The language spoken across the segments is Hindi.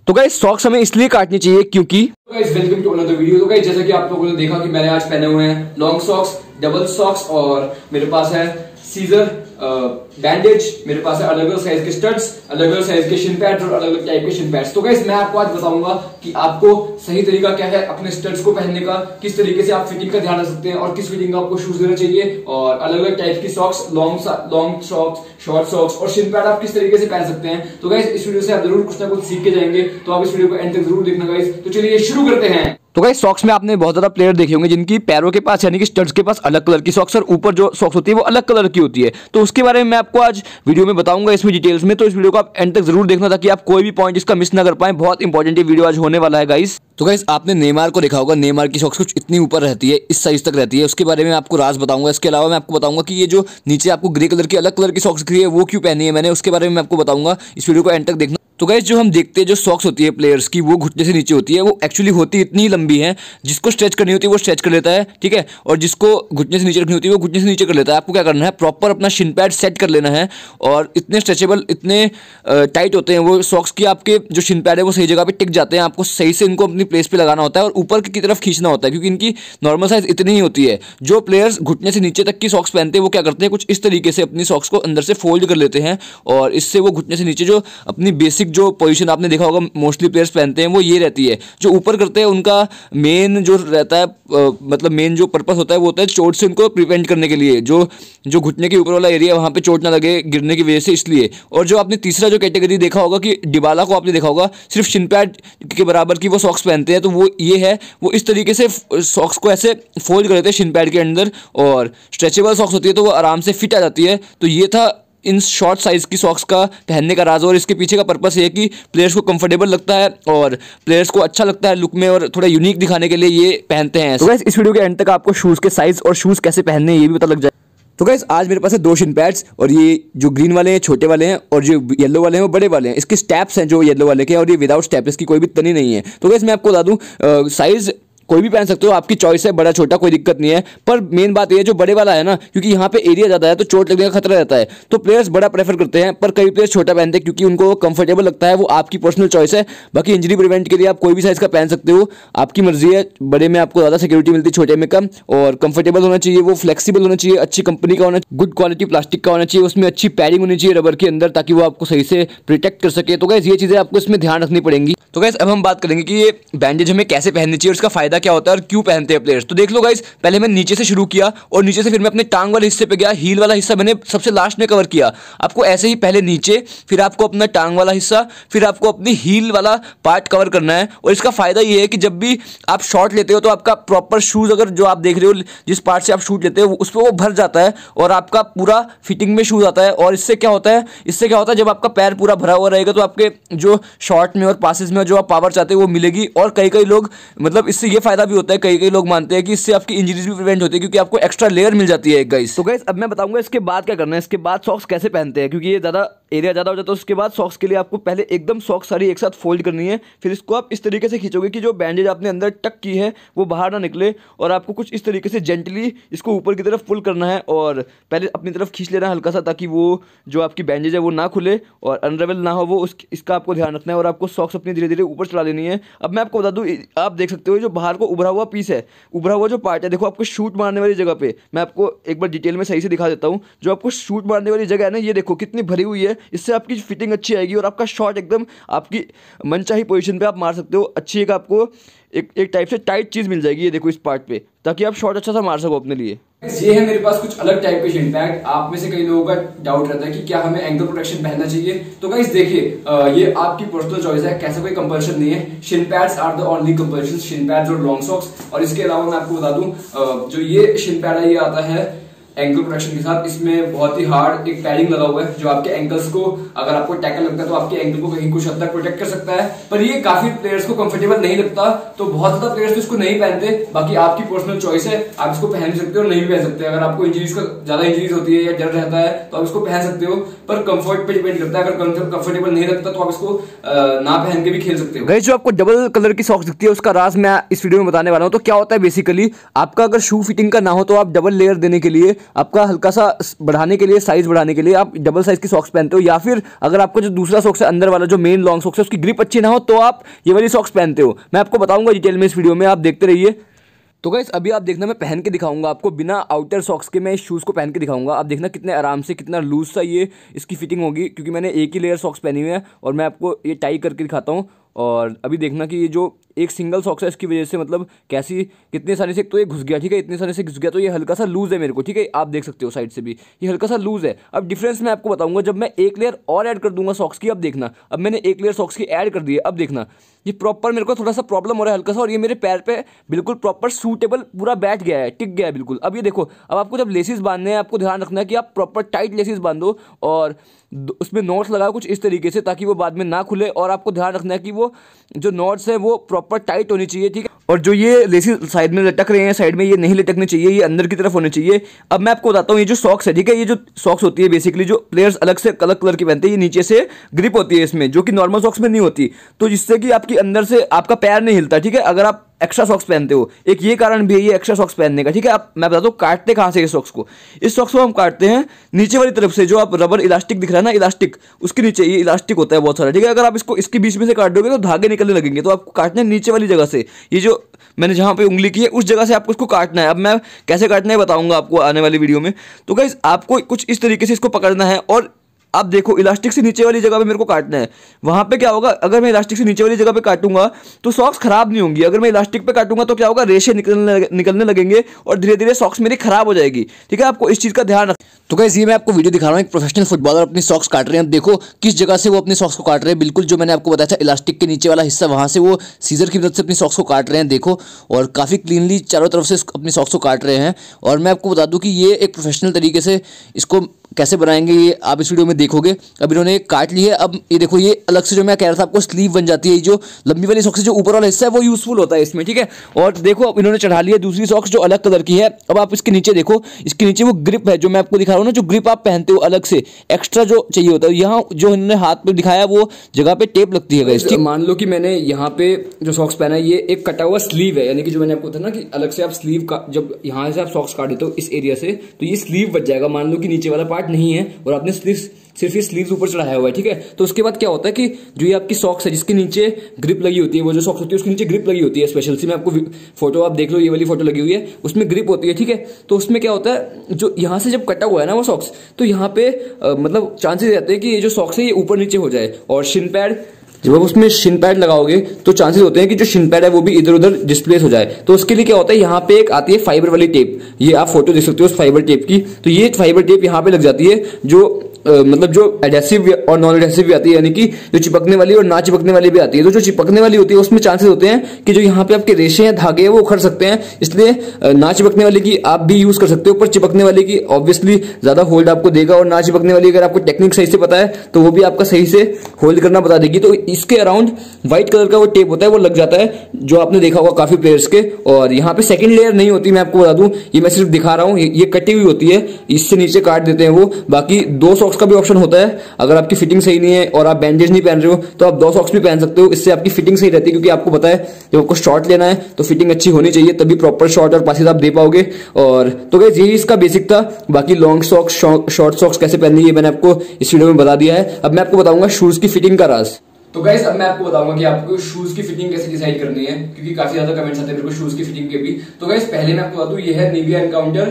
तो गाइस सॉक्स हमें इसलिए काटनी चाहिए क्योंकि guys welcome to another video. तो गाइस जैसा कि आप लोगों ने देखा कि मैंने आज पहने हुए हैं लॉन्ग सॉक्स, डबल सॉक्स और मेरे पास है सीजर, बैंडेज, मेरे पास है अलग अलग साइज के स्टड्स, अलग अलग साइज के शिन पैड्स और अलग अलग टाइप के शिन पैड्स। तो गाइस मैं आपको आज बताऊंगा कि आपको सही तरीका क्या है अपने स्टड्स को पहनने का, किस तरीके से आप फिटिंग का ध्यान रख सकते हैं और किस फिटिंग का आपको शूज लेना चाहिए, और अलग अलग टाइप की socks, long socks, short socks और शिन पैड आप किस तरीके से पहन सकते हैं। तो गाइस इस वीडियो से आप जरूर कुछ ना कुछ सीख के जाएंगे, तो आप इस वीडियो को एंड तक जरूर देखना गाइस। तो चलिए शुरू करते हैं। तो गाइस सॉक्स में आपने बहुत ज्यादा प्लेयर देखे होंगे जिनकी पैरों के पास यानी कि स्टड्स के पास अलग कलर की सॉक्स और ऊपर जो सॉक्स होती है वो अलग कलर की होती है। तो उसके बारे में मैं आपको आज वीडियो में बताऊंगा इसमें डिटेल्स में। तो इस वीडियो को आप एंड तक जरूर देखना ताकि आप कोई भी पॉइंट इसका मिस ना कर पाए। बहुत इंपॉर्टेंट ये वीडियो आज होने वाला है गाइस। तो गाइस आपने नेमार को देखा होगा, नेमार की सॉक्स कुछ इतनी ऊपर रहती है, इस साइज तक रहती है। उसके बारे में आपको राज बताऊंगा। इसके अलावा मैं आपको बताऊंगा कि ये जो नीचे आपको ग्रे कलर की अलग कलर की सॉक्स दिख रही है वो क्यों पहनी है मैंने, उसके बारे में मैं आपको बताऊंगा। इस वीडियो को एंड तक देखना। तो गाइस जो हम देखते हैं जो सॉक्स होती है प्लेयर्स की वो घुटने से नीचे होती है, वो एक्चुअली होती इतनी लंबी है, जिसको स्ट्रेच करनी होती है वो स्ट्रेच कर लेता है, ठीक है, और जिसको घुटने से नीचे रखनी होती है वो घुटने से नीचे कर लेता है। आपको क्या करना है, प्रॉपर अपना शिन पैड सेट कर लेना है, और इतने स्ट्रेचेबल, इतने टाइट होते हैं वो सॉक्स की आपके जो शिन पैड है वो सही जगह पे टिक जाते हैं। आपको सही से इनको अपनी प्लेस पे लगाना होता है और ऊपर की तरफ खींचना होता है, क्योंकि इनकी नॉर्मल साइज इतनी ही होती है। जो प्लेयर्स घुटने से नीचे तक की सॉक्स पहनते हैं वो क्या करते हैं, कुछ इस तरीके से अपनी सॉक्स को अंदर से फोल्ड कर लेते हैं, और इससे वो घुटने से नीचे जो अपनी बेसिक जो पोजीशन आपने देखा होगा मोस्टली प्लेयर्स पहनते हैं वो ये रहती है। जो ऊपर करते हैं उनका मेन जो रहता है मतलब मेन जो पर्पस होता है वो होता है चोट से उनको प्रिवेंट करने के लिए, जो घुटने के ऊपर वाला एरिया वहाँ पे चोट ना लगे गिरने की वजह से, इसलिए। और जो आपने तीसरा जो कैटेगरी देखा होगा कि डिबाला को आपने देखा होगा सिर्फ शिन पैड के बराबर की वो सॉक्स पहनते हैं, तो वो ये है, वो इस तरीके से सॉक्स को ऐसे फोल्ड कर देते हैं शिन पैड के अंदर, और स्ट्रेचेबल सॉक्स होती है तो वो आराम से फिट आ जाती है। तो ये था इन शॉर्ट साइज की सॉक्स का पहनने का राज, और इसके पीछे का पर्पस ये है कि प्लेयर्स को कंफर्टेबल लगता है और प्लेयर्स को अच्छा लगता है लुक में, और थोड़ा यूनिक दिखाने के लिए ये पहनते हैं। तो गाइस इस वीडियो के एंड तक आपको शूज के साइज और शूज कैसे पहनने हैं ये भी पता लग जाए। तो गाइस आज मेरे पास है दो शिन पैड्स, और ये जो ग्रीन वाले हैं छोटे वाले हैं, और जो येलो वाले हैं वो बड़े वाले हैं। इसके स्टेप्स हैं जो येलो वाले के, और ये विदाउट स्टेप, इसकी कोई भी तनी नहीं है। तो गाइस मैं आपको बता दूं साइज कोई भी पहन सकते हो, आपकी चॉइस है, बड़ा छोटा कोई दिक्कत नहीं है। पर मेन बात ये है जो बड़े वाला है ना, क्योंकि यहाँ पे एरिया ज़्यादा है तो चोट लगने का खतरा रहता है, तो प्लेयर्स बड़ा प्रेफर करते हैं, पर कई प्लेयर्स छोटा पहनते हैं क्योंकि उनको कंफर्टेबल लगता है। वो आपकी पर्सनल चॉइस है। बाकी इंजरी प्रिवेंट के लिए आप कोई भी साइज का पहन सकते हो, आपकी मर्जी है। बड़े में आपको ज़्यादा सिक्योरिटी मिलती है, छोटे में कम, और कंफर्टेबल होना चाहिए, वो फ्लेक्सिबल होना चाहिए, अच्छी कंपनी का होना चाहिए, गुड क्वालिटी प्लास्टिक का होना चाहिए, उसमें अच्छी पैडिंग होनी चाहिए रबर के अंदर, ताकि वो आपको सही से प्रोटेक्ट कर सके। तो गाइस ये चीज़ें आपको इसमें ध्यान रखनी पड़ेंगी। तो गाइस अब हम बात करेंगे कि ये बैंडेज हमें कैसे पहननी चाहिए और इसका फायदा क्या होता है और क्यों पहनते हैं प्लेयर्स। तो देख लो गाइस, पहले मैं नीचे से शुरू किया, और नीचे से फिर मैं अपने टांग वाले हिस्से पे गया, हील वाला हिस्सा मैंने सबसे लास्ट में कवर किया। आपको ऐसे ही पहले नीचे, फिर आपको अपना टांग वाला हिस्सा, फिर आपको अपनी हील वाला पार्ट कवर करना है। और इसका फायदा ये है कि जब भी आप शॉट लेते हो तो आपका प्रॉपर शूज, अगर जो आप देख रहे हो जिस पार्ट से आप शूट लेते हो उस पर वो भर जाता है, और आपका पूरा फिटिंग में शूज आता है। और इससे क्या होता है जब आपका पैर पूरा भरा हुआ रहेगा तो आपके जो शॉट में और पासेस में जो आप पावर चाहते हो वो मिलेगी। और कई लोग, मतलब इससे ये फायदा भी होता है, कई लोग मानते हैं कि इससे आपकी इंजरीज भी प्रिवेंट होती है, क्योंकि आपको एक्स्ट्रा लेयर मिल जाती है गाइस। तो गाइस अब मैं बताऊंगा इसके बाद क्या करना है, इसके बाद सॉक्स कैसे पहनते हैं, क्योंकि ये एरिया ज़्यादा हो जाता है। उसके बाद सॉक्स के लिए आपको पहले एकदम सॉक्स सारी एक साथ फोल्ड करनी है, फिर इसको आप इस तरीके से खींचोगे कि जो बैंडेज आपने अंदर टक की है वो बाहर ना निकले, और आपको कुछ इस तरीके से जेंटली इसको ऊपर की तरफ पुल करना है, और पहले अपनी तरफ खींच लेना है हल्का सा, ताकि वो जो आपकी बैंडेज है वो ना खुले और अनरेवल ना हो वो, इसका आपको ध्यान रखना है। और आपको सॉक्स अपनी धीरे धीरे ऊपर चला लेनी है। अब मैं आपको बता दूं, आप देख सकते हो जो बाहर को उभरा हुआ पीस है, उभरा हुआ जो पार्ट है, देखो आपको शूट मारने वाली जगह पे, मैं आपको एक बार डिटेल में सही से दिखा देता हूँ। जो आपको शूट मारने वाली जगह है ना, ये देखो कितनी भरी हुई है, इससे आपकी फिटिंग अच्छी आएगी और आपका शॉट एकदम आपकी मनचाही पोजीशन पे आप मार सकते हो। अच्छी एक आपको एक टाइप से टाइट चीज मिल जाएगी, ये देखो इस पार्ट पे, ताकि आप शॉट अच्छा सा मार सको अपने लिए। ये है मेरे पास कुछ अलग टाइप के शिन पैड। आप में से कई लोगों का डाउट रहता है कि क्या हमें एंकल प्रोटेक्शन पहनना चाहिए। तो गाइस देखिए, ये आपकी पर्सनल चॉइस है, कैसा कोई कंपल्शन नहीं है। Shin pads are the only compulsion, shin pads और लॉन्ग सॉक्स। और इसके अलावा मैं आपको बता दूं, जो ये शिन पैड है ये आता है एंकल प्रोटेक्शन के साथ। इसमें बहुत ही हार्ड एक पैडिंग लगा हुआ है जो आपके एंकल्स को, अगर आपको टैकल लगता है तो आपके एंकल को कहीं कुछ हद तक प्रोटेक्ट कर सकता है। पर ये काफी प्लेयर्स को कंफर्टेबल नहीं लगता, तो बहुत ज्यादा प्लेयर्स तो इसको नहीं पहनते। बाकी आपकी पर्सनल चॉइस है, आप इसको पहन सकते हो और नहीं भी पहन सकते। अगर आपको इंजरीज का ज्यादा इंजरीज होती है या डर रहता है तो आप इसको पहन सकते हो, पर कंफर्ट पे डिपेंड करता है। अगर कंफर्टेबल नहीं लगता तो आप इसको ना पहन के भी खेल सकते हो। गाइस जो आपको डबल कलर की सॉक्स दिखती है उसका राज मैं इस वीडियो में बताने वाला हूं। तो क्या होता है बेसिकली, आपका अगर शू फिटिंग का ना हो तो आप डबल लेयर देने के लिए आपका हल्का सा बढ़ाने के लिए, साइज बढ़ाने के लिए आप डबल साइज की सॉक्स पहनते हो, या फिर अगर आपका जो दूसरा सॉक्स है अंदर वाला जो मेन लॉन्ग सॉक्स है उसकी ग्रिप अच्छी ना हो तो आप ये वाली सॉक्स पहनते हो। मैं आपको बताऊंगा डिटेल में इस वीडियो में, आप देखते रहिए। तो गाइस अभी आप देखना, मैं पहन के दिखाऊंगा आपको बिना आउटर सॉक्स के, मैं इस शूज़ को पहन के दिखाऊंगा। आप देखना कितने आराम से, कितना लूज सा ये इसकी फिटिंग होगी, क्योंकि मैंने एक ही लेयर सॉक्स पहनी हुई है और मैं आपको ये टाई करके दिखाता हूँ। और अभी देखना कि ये जो एक सिंगल सॉक्स है इसकी वजह से मतलब कैसी कितने सारे से तो ये घुस गया, ठीक है, इतने सारे से घुस गया तो ये हल्का सा लूज़ है मेरे को, ठीक है, आप देख सकते हो साइड से भी ये हल्का सा लूज़ है। अब डिफरेंस मैं आपको बताऊंगा जब मैं एक लेयर और ऐड कर दूंगा सॉक्स की। अब देखना, अब मैंने एक लेयर सॉक्स की ऐड कर दी है, अब देखना ये प्रॉपर मेरे को थोड़ा सा प्रॉब्लम हो रहा है हल्का सा, और ये मेरे पैर पे बिल्कुल प्रॉपर सूटेबल पूरा बैठ गया है, टिक गया है बिल्कुल। अब ये देखो, अब आपको जब लेसिस बांधने हैं आपको ध्यान रखना है कि आप प्रॉपर टाइट लेसिस बांधो और उसमें नॉट्स लगाओ कुछ इस तरीके से ताकि वो बाद में ना खुले, और आपको ध्यान रखना है कि वो जो नॉट्स है वो प्रॉपर टाइट होनी चाहिए, ठीक है। और जो ये लेसिस साइड में लटक रहे हैं साइड में, ये नहीं लटकने चाहिए, ये अंदर की तरफ होने चाहिए। अब मैं आपको बताता हूँ ये जो सॉक्स है, ठीक है, ये जो सॉक्स होती है बेसिकली जो प्लेयर्स अलग से अलग कलर की पहनते हैं, ये नीचे से ग्रिप होती है इसमें जो कि नॉर्मल सॉक्स में नहीं होती, तो जिससे कि आपकी अंदर से आपका पैर नहीं हिलता, ठीक है, अगर आप एक्स्ट्रा सॉक्स पहनते हो। एक ये कारण भी है ये एक्स्ट्रा सॉक्स पहनने का, ठीक है। आप मैं बताता हूँ काटते कहाँ से इस सॉक्स को, इस सॉक्स को हम काटते हैं नीचे वाली तरफ से, जो आप रबर इलास्टिक दिख रहा है ना, इलास्टिक उसके नीचे ये इलास्टिक होता है बहुत सारा, ठीक है। अगर आप इसको इसके बीच में से काट दोगे तो धागे निकलने लगेंगे, तो आपको काटना है नीचे वाली जगह से, ये जो मैंने जहाँ पे उंगली की है उस जगह से आपको इसको काटना है। अब मैं कैसे काटना है बताऊंगा आपको आने वाली वीडियो में। तो गाइस आपको कुछ इस तरीके से इसको पकड़ना है, और आप देखो इलास्टिक से नीचे वाली जगह पे मेरे को काटना है। वहाँ पे क्या होगा, अगर मैं इलास्टिक से नीचे वाली जगह पे काटूंगा तो सॉक्स खराब नहीं होंगी, अगर मैं इलास्टिक पे काटूंगा तो क्या होगा, रेशे निकलने लगेंगे और धीरे धीरे सॉक्स मेरी खराब हो जाएगी, ठीक है। आपको इस चीज़ का ध्यान रखना। तो गाइस ये मैं आपको वीडियो दिखा रहा हूँ, एक प्रोफेशनल फुटबॉलर अपनी सॉक्स काट रहे हैं। देखो किस जगह से वो अपनी सॉक्स को काट रहे हैं, बिल्कुल जो मैंने आपको बताया था इलास्टिक के नीचे वाला हिस्सा, वहाँ से वो सीजर की मदद से अपनी सॉक्स को काट रहे हैं, देखो, और काफ़ी क्लीनली चारों तरफ से अपनी सॉक्स को काट रहे हैं। और मैं आपको बता दूँ कि ये एक प्रोफेशनल तरीके से इसको कैसे बनाएंगे ये आप इस वीडियो में देखोगे। अब इन्होंने काट ली है, अब ये देखो ये अलग से जो मैं कह रहा था आपको स्लीव बन जाती है, ये जो लंबी वाली सॉक्स जो ऊपर वाला हिस्सा है वो यूजफुल होता है इसमें, ठीक है। और देखो अब इन्होंने चढ़ा ली है दूसरी सॉक्स जो अलग कलर की है। अब आप इसके नीचे देखो, इसके नीचे वो ग्रिप है जो मैं आपको दिखा रहा हूँ ना, जो ग्रिप आप पहनते हो अलग से एक्स्ट्रा जो चाहिए होता है, यहाँ जो इन्होंने हाथ पे दिखाया वो जगह पे टेप लगती है गाइस। मान लो कि मैंने यहाँ पे जो सॉक्स पहना है ये एक कटा हुआ स्लीव है, यानी कि जो मैंने आपको बताया ना कि अलग से आप स्लीव का जब यहाँ से आप सॉक्स काट देते हो इस एरिया से तो ये स्लीव बच जाएगा। मान लो कि नीचे वाला पार्ट नहीं है और आपने सिर्फ ये स्लीव्स ऊपर चढ़ाया हुआ है, ठीक है। तो उसके बाद क्या होता है कि जो ये आपकी सॉक्स है जिसके नीचे ग्रिप लगी होती है, वो जो सॉक्स होती है उसके नीचे ग्रिप लगी होती है स्पेशल सी, मैं आपको फोटो आप देख लो, ये वाली फोटो लगी हुई है, उसमें ग्रिप होती है, ठीक है। तो उसमें क्या होता है, जो यहाँ से जब कटा हुआ है ना वो सॉक्स, तो यहाँ पे मतलब चांसेस रहते हैं कि ये जो सॉक्स है ये ऊपर नीचे हो जाए। और शिन पैड, जब आप उसमें शिन पैड लगाओगे तो चांसेस होते हैं कि जो शिन पैड है वो भी इधर उधर डिस्प्लेस हो जाए। तो उसके लिए क्या होता है, यहाँ पे एक आती है फाइबर वाली टेप, ये आप फोटो देख सकते हो उस फाइबर टेप की। तो ये फाइबर टेप यहाँ पे लग जाती है जो मतलब जो एडेसिव और नॉन एडेसिव भी आती है, यानी कि जो चिपकने वाली और ना चिपकने वाली भी आती है। तो जो चिपकने वाली होती है उसमें चांसेस होते हैं कि जो यहाँ पे आपके रेशे हैं, धागे हैं, वो उखड़ सकते हैं, इसलिए ना चिपकने वाली की आप भी यूज कर सकते हो। पर चिपकने वाली की ऑब्वियसली ज्यादा होल्ड आपको देगा, और ना चिपकने वाली अगर आपको टेक्निक सही से पता है तो वो भी आपका सही से होल्ड करना बता देगी। तो इसके अराउंड व्हाइट कलर का वो टेप होता है, वो लग जाता है, जो आपने देखा होगा काफी प्लेयर्स के। और यहाँ पे सेकंड लेयर नहीं होती, मैं आपको बता दूं, ये मैं सिर्फ दिखा रहा हूँ, ये कटी हुई होती है, इससे नीचे काट देते हैं वो। बाकी दो सॉक्स का भी ऑप्शन होता है, अगर आपकी फिटिंग सही नहीं है और आप बैंडेज नहीं पहन रहे हो तो आप दो सॉक्स भी पहन सकते हो, इससे आपकी फिटिंग सही रहती है। क्योंकि आपको पता है जब आपको शॉट लेना है तो फिटिंग अच्छी होनी चाहिए, तभी प्रॉपर शॉट और पासेस आप दे पाओगे। और तो गाइस यही इसका बेसिक था। बाकी लॉन्ग सॉक्स शॉर्ट सॉक्स कैसे पहननी है मैंने आपको इस वीडियो में बता दिया है। अब मैं आपको बताऊंगा शूज की फिटिंग का राज। तो गाइस अब मैं आपको बताऊंगा कि आपको शूज की फिटिंग कैसे डिसाइड करनी है, क्योंकि काफी ज्यादा कमेंट्स आते हैं मेरे को शूज की फिटिंग के भी। तो गाइस पहले मैं आपको बता दूं, ये है निविया एनकाउंटर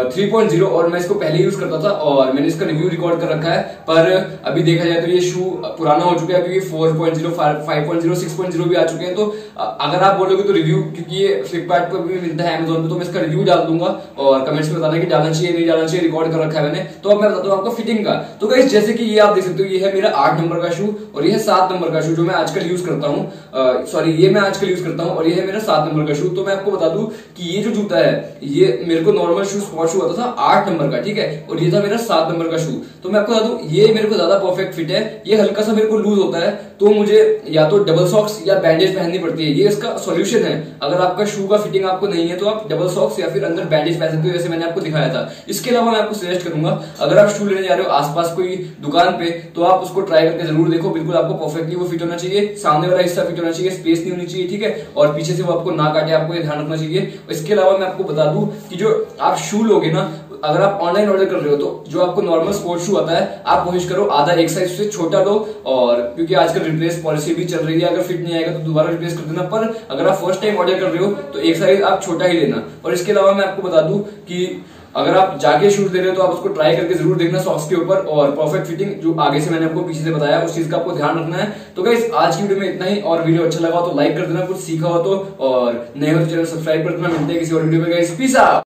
3.0 और मैं इसको पहले यूज करता था और मैंने इसका रिव्यू रिकॉर्ड कर रखा है। पर अभी देखा जाए तो ये शू पुराना हो चुका है, क्योंकि 4.0 5.0 6.0 भी आ चुके हैं। तो अगर आप बोलोगे तो रिव्यू, क्योंकि ये फ्लिपकार्ट पर भी मिलता है, अमेजोन पे, तो मैं इसका रिव्यू डाल दूंगा और कमेंट्स में बताना कि डालना चाहिए नहीं डालना चाहिए, रिकॉर्ड कर रखा है मैंने। तो अब मैं बताता हूँ आपको फिटिंग का। तो गाइस जैसे कि ये आप देख सकते हो, ये है मेरा 8 नंबर का शू और ये है 7 नंबर का शू जो मैं आजकल यूज करता हूँ। सॉरी, ये मैं आजकल यूज करता हूँ और ये है मेरा 7 नंबर का शू। तो मैं आपको बता दूं कि ये जो जूता है, ये मेरे को नॉर्मल शू स्पॉट शू आता था 8 नंबर का, ठीक है, और ये था मेरा 7 नंबर का शू। तो मैं आपको बता दूं ये मेरे को ज्यादा परफेक्ट फिट है। ये हल्का सा मेरे को लूज होता है, तो मुझे या तो डबल सॉक्स या बैंडेज पहननी पड़ती है। ये इसका सॉल्यूशन है। अगर आपका शू का फिटिंग आपको नहीं है तो आप डबल सॉक्स या फिर अंदर बैंडेज पहन सकते हो, जैसे मैंने आपको दिखाया था। इसके अलावा मैं आपको सजेस्ट करूंगा, अगर आप शू लेने जा रहे हो आसपास कोई दुकान पे, तो आप उसको ट्राई करके जरूर देखो। बिल्कुल आपको परफेक्टली वो फिट होना चाहिए, सामने वाला हिस्सा फिट होना चाहिए, स्पेस नहीं होनी चाहिए, ठीक है, और पीछे से वो आपको ना काटे, आपको ये ध्यान रखना चाहिए। इसके अलावा मैं आपको बता दूं कि जो आप शू लोगे ना, अगर आप ऑनलाइन ऑर्डर कर रहे हो तो जो आपको नॉर्मल स्पोर्ट्स शू आता है आप कोशिश करो आधा एक साइज से छोटा लो, और क्योंकि आजकल रिप्लेस पॉलिसी भी चल रही है, अगर फिट नहीं आएगा तो दोबारा रिप्लेस कर देना। पर अगर आप फर्स्ट टाइम ऑर्डर कर रहे हो तो एक साइज आप छोटा ही लेना। और इसके अलावा मैं आपको बता दूं कि अगर आप जाके शूज ले रहे हो तो आप उसको ट्राई करके जरूर देखना सॉक्स के ऊपर, और परफेक्ट फिटिंग जो आगे से मैंने आपको पीछे से बताया उस चीज का आपको ध्यान रखना है। तो गाइस आज की वीडियो में इतना ही, और वीडियो अच्छा लगा हो तो लाइक कर देना, कुछ सीखा हो तो, और नए हो तो चैनल सब्सक्राइब कर देना। मिलते हैं किसी और वीडियो में गाइस, पीस आउट।